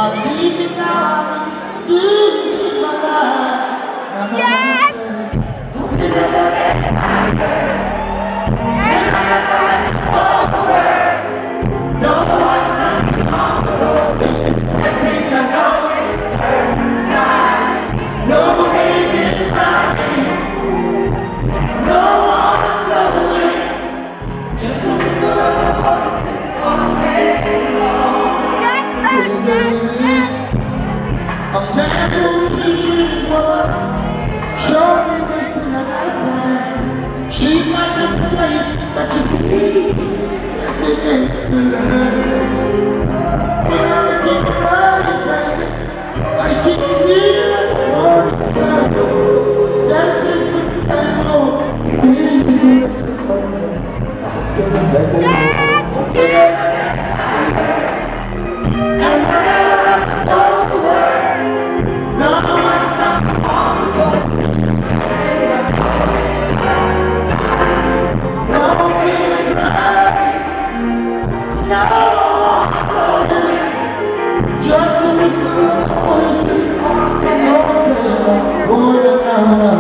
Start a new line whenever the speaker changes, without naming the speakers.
need you now, I'm losing my mind. My mama said, don't you never get tired. And I never let go of the word. No one's knocking on the door. This is everything I know is inside. No baby's crying. No one is blowing. Just a whisper of the voices all day long. A man whose future is one, surely wasting a lifetime. She might not say, but you need tenderness to life. When I keep around his baby, I see the years for itself. That takes some time off. He was a father. After the baby, and I never have to go to work. No one's knocking on the door. This is the way I always inside. No feelings hiding. No one told me. Just a whisper of the voices. Going down.